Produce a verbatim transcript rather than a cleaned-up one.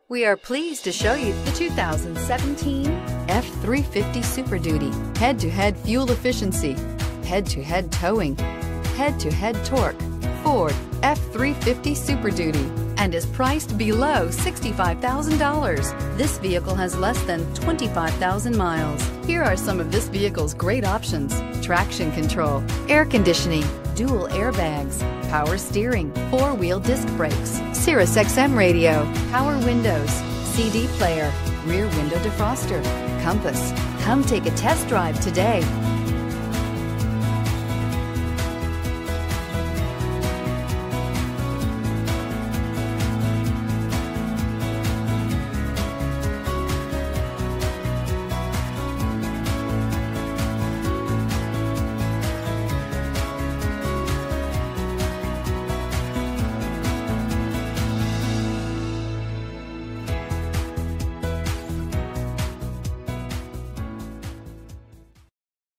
We are pleased to show you the two thousand seventeen F three fifty Super Duty. Head-to-head fuel efficiency, head-to-head towing, head-to-head torque. Ford F three fifty Super Duty, and is priced below sixty-five thousand dollars. This vehicle has less than twenty-five thousand miles. Here are some of this vehicle's great options: traction control, air conditioning, dual airbags, power steering, four-wheel disc brakes, SiriusXM radio, power windows, C D player, rear window defroster, compass. Come take a test drive today.